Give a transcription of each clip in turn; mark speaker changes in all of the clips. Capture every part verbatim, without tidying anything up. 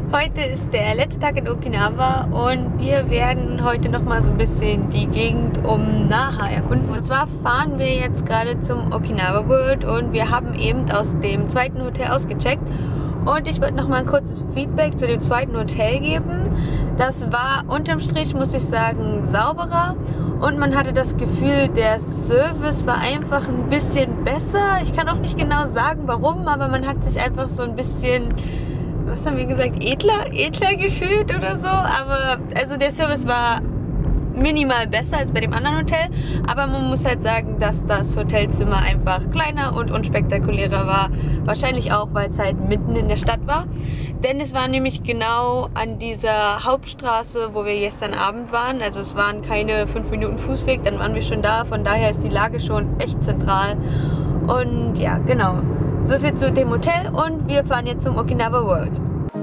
Speaker 1: Heute ist der letzte Tag in Okinawa und wir werden heute noch mal so ein bisschen die Gegend um Naha erkunden. Und zwar fahren wir jetzt gerade zum Okinawa World und wir haben eben aus dem zweiten Hotel ausgecheckt. Und ich würde noch mal ein kurzes Feedback zu dem zweiten Hotel geben. Das war unterm Strich, muss ich sagen, sauberer. Und man hatte das Gefühl, der Service war einfach ein bisschen besser. Ich kann auch nicht genau sagen, warum, aber man hat sich einfach so ein bisschen, was haben wir gesagt, edler, edler gefühlt oder so. Aber also der Service war minimal besser als bei dem anderen Hotel. Aber man muss halt sagen, dass das Hotelzimmer einfach kleiner und unspektakulärer war. Wahrscheinlich auch, weil es halt mitten in der Stadt war. Denn es war nämlich genau an dieser Hauptstraße, wo wir gestern Abend waren. Also es waren keine fünf Minuten Fußweg, dann waren wir schon da. Von daher ist die Lage schon echt zentral. Und ja, genau. So viel zu dem Hotel und wir fahren jetzt zum Okinawa World.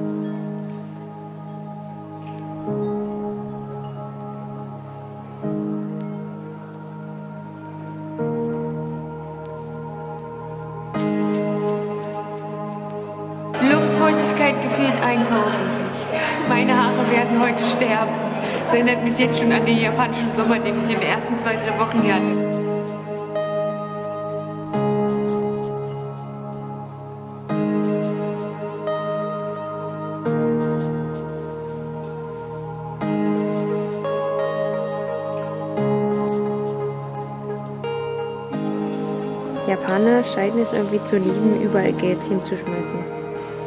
Speaker 1: Luftfeuchtigkeit gefühlt tausend. Meine Haare werden heute sterben. Das erinnert mich jetzt schon an den japanischen Sommer, den ich in den ersten zwei, drei Wochen hier hatte.
Speaker 2: Japaner scheinen es irgendwie zu lieben, überall Geld hinzuschmeißen.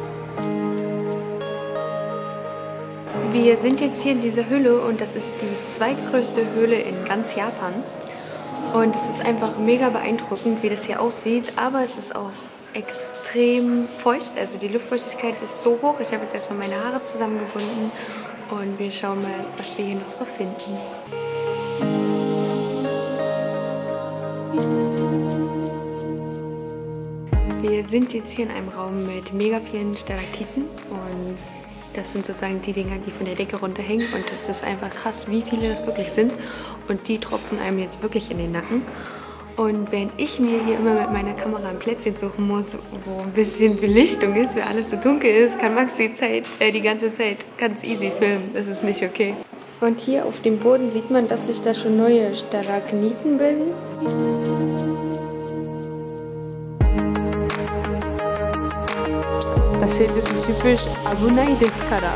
Speaker 1: Wir sind jetzt hier in dieser Höhle und das ist die zweitgrößte Höhle in ganz Japan. Und es ist einfach mega beeindruckend, wie das hier aussieht, aber es ist auch extrem feucht. Also die Luftfeuchtigkeit ist so hoch. Ich habe jetzt erstmal meine Haare zusammengebunden und wir schauen mal, was wir hier noch so finden. Wir sind jetzt hier in einem Raum mit mega vielen Stalaktiten und das sind sozusagen die Dinger, die von der Decke runterhängen und das ist einfach krass, wie viele das wirklich sind und die tropfen einem jetzt wirklich in den Nacken. Und während ich mir hier immer mit meiner Kamera ein Plätzchen suchen muss, wo ein bisschen Belichtung ist, weil alles so dunkel ist, kann Max die, Zeit, äh, die ganze Zeit ganz easy filmen. Das ist nicht okay. Und hier auf dem Boden sieht man, dass sich da schon neue Stalagniten bilden. Das Schild ist typisch Abunai desu kara.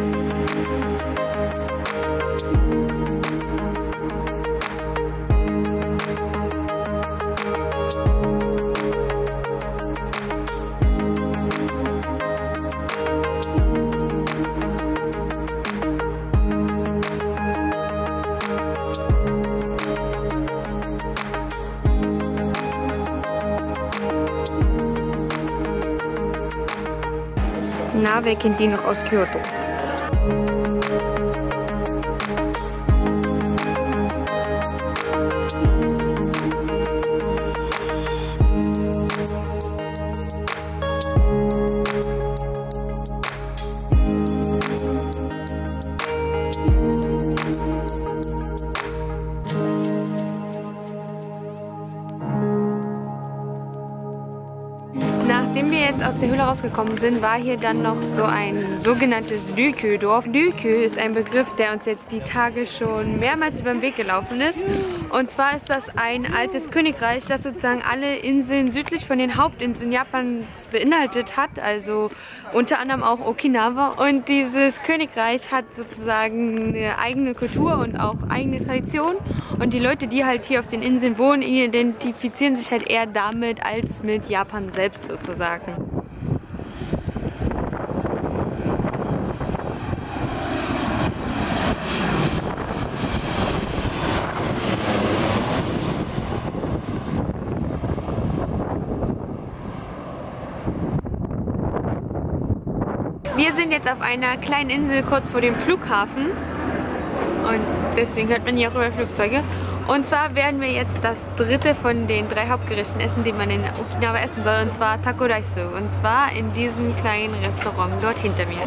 Speaker 2: Na, wer kennt die noch aus Kyoto?
Speaker 1: Nachdem wir jetzt aus der Höhle rausgekommen sind, war hier dann noch so ein sogenanntes Ryukyu-Dorf. Ryukyu ist ein Begriff, der uns jetzt die Tage schon mehrmals über den Weg gelaufen ist. Und zwar ist das ein altes Königreich, das sozusagen alle Inseln südlich von den Hauptinseln Japans beinhaltet hat, also unter anderem auch Okinawa. Und dieses Königreich hat sozusagen eine eigene Kultur und auch eigene Tradition. Und die Leute, die halt hier auf den Inseln wohnen, identifizieren sich halt eher damit als mit Japan selbst sozusagen. Wir sind jetzt auf einer kleinen Insel kurz vor dem Flughafen und deswegen hört man hier auch über Flugzeuge. Und zwar werden wir jetzt das dritte von den drei Hauptgerichten essen, die man in Okinawa essen soll, und zwar Taco Raisu. Und zwar in diesem kleinen Restaurant dort hinter mir.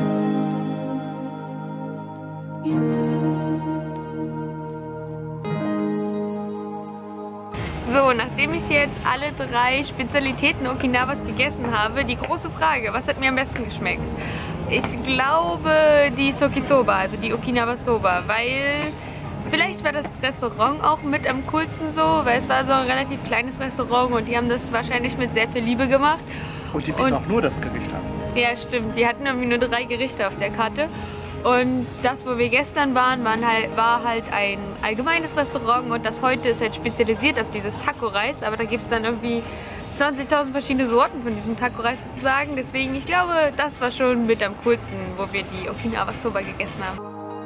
Speaker 1: So, nachdem ich jetzt alle drei Spezialitäten Okinawas gegessen habe, die große Frage, was hat mir am besten geschmeckt? Ich glaube die Sokisoba, also die Okinawa Soba, weil vielleicht war das Restaurant auch mit am coolsten so, weil es war so ein relativ kleines Restaurant und die haben das wahrscheinlich mit sehr viel Liebe gemacht.
Speaker 3: Und die bieten auch nur das Gericht an.
Speaker 1: Ja, stimmt. Die hatten irgendwie nur drei Gerichte auf der Karte. Und das, wo wir gestern waren, waren halt, war halt ein allgemeines Restaurant und das heute ist halt spezialisiert auf dieses Taco-Reis. Aber da gibt es dann irgendwie zwanzigtausend verschiedene Sorten von diesem Taco-Reis sozusagen. Deswegen, ich glaube, das war schon mit am coolsten, wo wir die Okinawa Soba gegessen haben.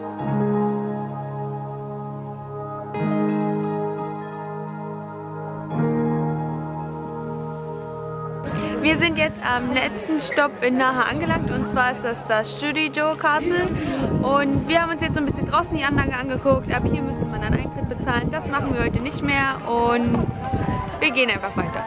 Speaker 1: Wir sind jetzt am letzten Stopp in Naha angelangt und zwar ist das das Shurijo Castle und wir haben uns jetzt so ein bisschen draußen die Anlage angeguckt, ab hier müsste man einen Eintritt bezahlen, das machen wir heute nicht mehr und wir gehen einfach weiter.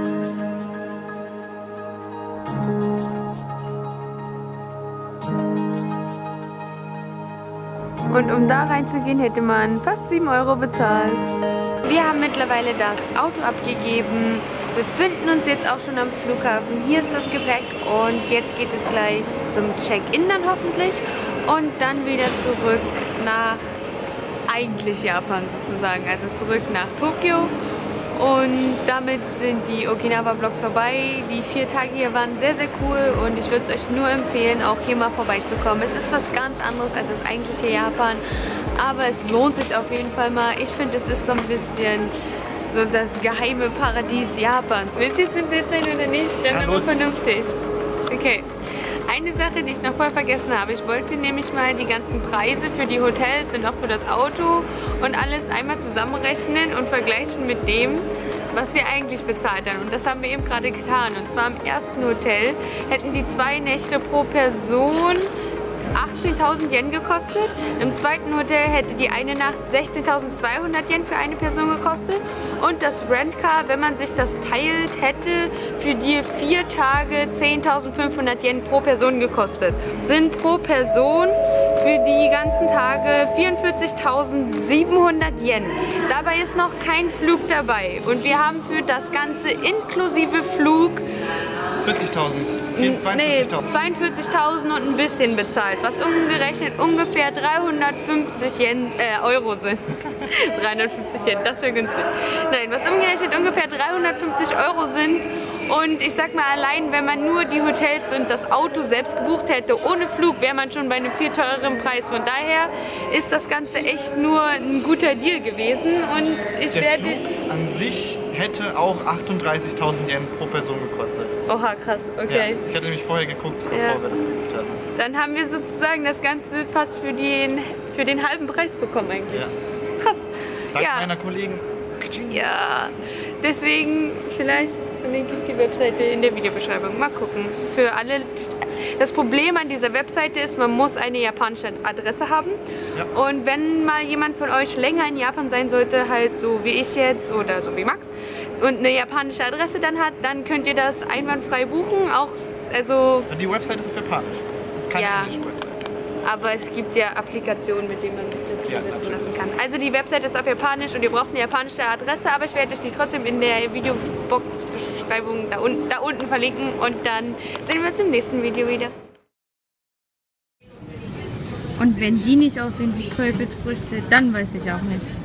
Speaker 1: Und um da reinzugehen, hätte man fast sieben Euro bezahlt. Wir haben mittlerweile das Auto abgegeben, befinden uns jetzt auch schon am Flughafen. Hier ist das Gepäck und jetzt geht es gleich zum Check-in dann hoffentlich und dann wieder zurück nach eigentlich Japan sozusagen, also zurück nach Tokio. Und damit sind die Okinawa-Vlogs vorbei. Die vier Tage hier waren sehr, sehr cool und ich würde es euch nur empfehlen, auch hier mal vorbeizukommen. Es ist was ganz anderes als das eigentliche Japan, aber es lohnt sich auf jeden Fall mal. Ich finde, es ist so ein bisschen so das geheime Paradies Japans. Willst du jetzt ein Bild sein oder nicht? Dann immer vernünftig. Okay. Eine Sache, die ich noch vorher vergessen habe. Ich wollte nämlich mal die ganzen Preise für die Hotels und auch für das Auto und alles einmal zusammenrechnen und vergleichen mit dem, was wir eigentlich bezahlt haben. Und das haben wir eben gerade getan. Und zwar im ersten Hotel hätten die zwei Nächte pro Person achtzehntausend Yen gekostet. Im zweiten Hotel hätte die eine Nacht sechzehntausendzweihundert Yen für eine Person gekostet. Und das Rentcar, wenn man sich das teilt, hätte für die vier Tage zehntausendfünfhundert Yen pro Person gekostet. Sind pro Person für die ganzen Tage vierundvierzigtausendsiebenhundert Yen. Dabei ist noch kein Flug dabei. Und wir haben für das Ganze inklusive Flug
Speaker 3: vierzigtausend.
Speaker 1: Nee, zweiundvierzigtausend und ein bisschen bezahlt, was umgerechnet ungefähr dreihundertfünfzig Yen, äh, Euro sind. dreihundertfünfzig Yen, das wäre günstig. Nein, was umgerechnet ungefähr dreihundertfünfzig Euro sind. Und ich sag mal, allein wenn man nur die Hotels und das Auto selbst gebucht hätte, ohne Flug, wäre man schon bei einem viel teureren Preis. Von daher ist das Ganze echt nur ein guter Deal gewesen. Und ich
Speaker 3: Der
Speaker 1: werde...
Speaker 3: Flug an sich hätte auch achtunddreißigtausend Yen pro Person gekostet.
Speaker 1: Oha, krass, okay.
Speaker 3: Ja, ich hatte nämlich vorher geguckt, bevor
Speaker 1: Ja.
Speaker 3: wir das gebucht hatten.
Speaker 1: Dann haben wir sozusagen das Ganze fast für den, für den halben Preis bekommen eigentlich.
Speaker 3: Ja.
Speaker 1: Krass.
Speaker 3: Dank
Speaker 1: ja.
Speaker 3: meiner Kollegen.
Speaker 1: Ja, deswegen vielleicht verlinke ich die Webseite in der Videobeschreibung. Mal gucken. Für alle. Das Problem an dieser Webseite ist, man muss eine japanische Adresse haben.
Speaker 3: Ja.
Speaker 1: Und wenn mal jemand von euch länger in Japan sein sollte, halt so wie ich jetzt oder so wie Max, und eine japanische Adresse dann hat, dann könnt ihr das einwandfrei buchen. Auch, also...
Speaker 3: Die Webseite ist auf Japanisch. Keine
Speaker 1: Ja.
Speaker 3: englische Webseite.
Speaker 1: Aber es gibt ja Applikationen, mit denen man sich das
Speaker 3: Ja,
Speaker 1: übersetzen
Speaker 3: natürlich.
Speaker 1: lassen kann. Also die Website ist auf Japanisch und ihr braucht eine japanische Adresse, aber ich werde euch die trotzdem in der Videobox-Beschreibung da, un da unten verlinken und dann sehen wir uns im nächsten Video wieder. Und wenn die nicht aussehen wie Teufelsfrüchte, dann weiß ich auch nicht.